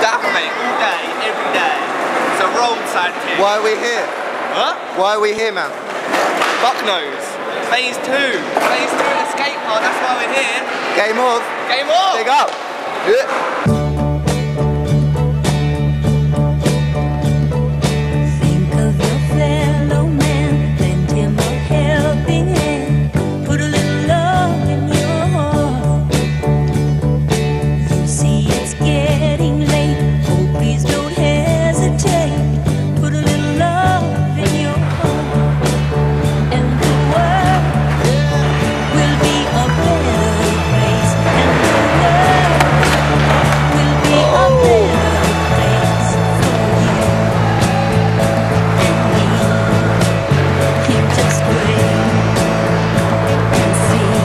Gaff, mate, all day, every day. It's a roadside kid. Why are we here? Huh? Why are we here, man? Fuck knows. Phase 2. Phase 2 at the skate park, that's why we're here. Game of. Game on! Big up. Think of your fellow man, lend him a helping hand, put a little love in your heart. You see it's getting late, oh please don't hesitate, put a little love in your heart, and the world will be a better place, and the world will be a better place for you and me. You just wait and see.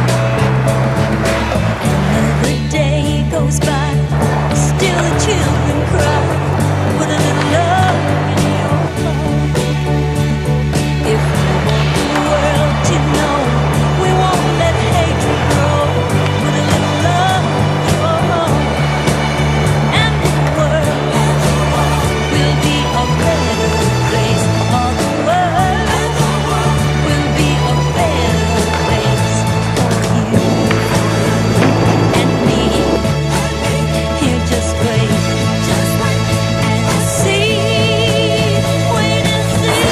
Another day goes by, still the children cry, put a little love in your heart. If we want the world to know, we won't let hatred grow, put a little love in your heart, and the world will be a better place. All the world will be a better place for you and me. You just wait and see. Wait and see.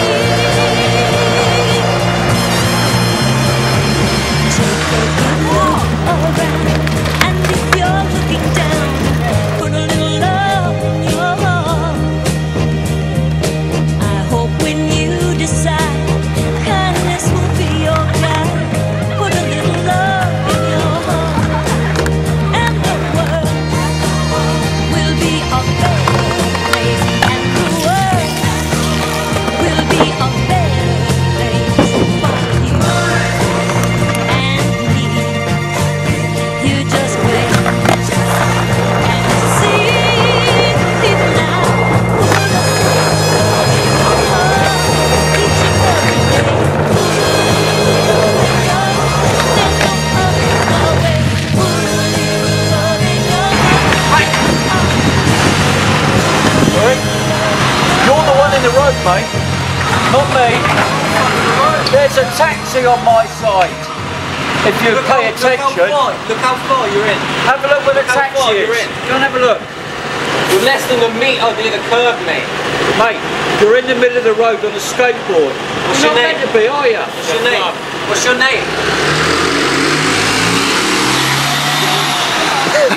Take a good look around, and if you're looking down, put a little love in your heart. I hope when you decide, kindness will be your guide. Put a little love in your heart, and the world will be a better place, and the world will be a better place for you and me. You just wait and see. Even now, put a little love in your heart. Each and every day, put a little love in your heart. There's no other way. Put a little love in your heart. You're the one in the road, mate, not me. There's a taxi on my side. If you pay attention, Look how far you're in. have a look where the Look how far taxi you're is. in. Go and have a look. You're less than a metre near the curb, mate. Mate, you're in the middle of the road on a skateboard. What's You're your not name? meant to be, are you? What's your name? What's your name?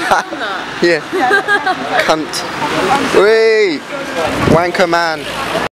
Yeah. Cunt. Wait. Wanker man.